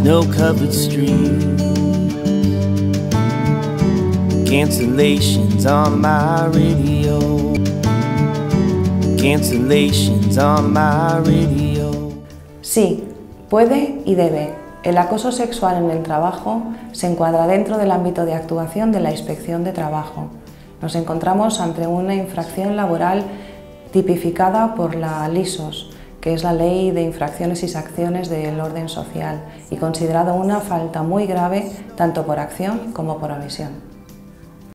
snow-covered street. Cancellations on my radio. Cancellations on my radio. Sí, puede y debe. El acoso sexual en el trabajo se encuadra dentro del ámbito de actuación de la Inspección de Trabajo. Nos encontramos ante una infracción laboral tipificada por la LISOS, que es la Ley de Infracciones y Sanciones del Orden Social, y considerado una falta muy grave tanto por acción como por omisión.